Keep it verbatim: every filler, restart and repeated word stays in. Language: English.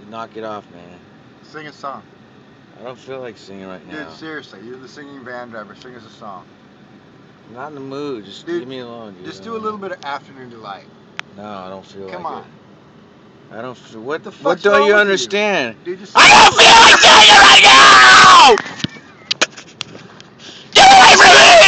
knock it off, man. Sing a song. I don't feel like singing right now. Dude, seriously, you're the singing van driver. Sing us a song. I'm not in the mood. Just Dude, leave me alone, dude. Just do a little bit of Afternoon Delight. No, I don't feel Come like on. it. I don't feel. What, The what fuck's don't wrong you with understand? You? Dude, just I don't feel like singing right now!